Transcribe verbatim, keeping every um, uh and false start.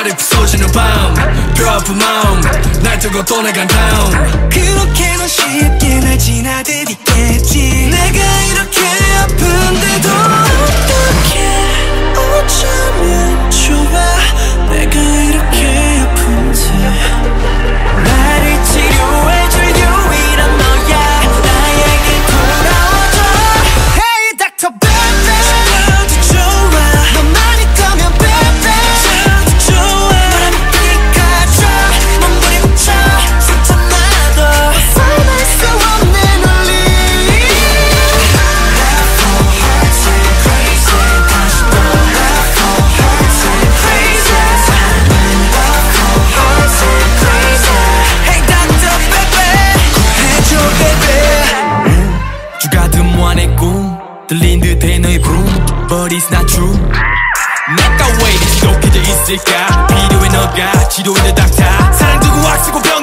가득 부서지는 밤 뼈아픈 마음 날 두고 떠나간 다음 그렇게 넌 쉽게 날 지나들이겠지 내가 이렇게 아픈데도 어떻게 어쩌면 좋아 내가 이렇게 아픈데 나를 치료해줄 유일한 너야 나에게 돌아와줘 Hey 닥터 베베 저도 좋아 너만 있다면 베베 저도 좋아 너랑 피카줘 몸부림 쳐 상처나도 벗어날 수 없는 원리 Left for hearts and crazy 다시 또 Left for hearts and crazy 삶은 love for hearts and crazy Hey 닥터 베베 해줘 베베 주가 듬완의 꿈 들린 듯해 너의 부름 But it's not true 내가 왜 이리 지독해져 있을까 필요해 너가 지도인의 닥터 사랑 두고 악쓰고 병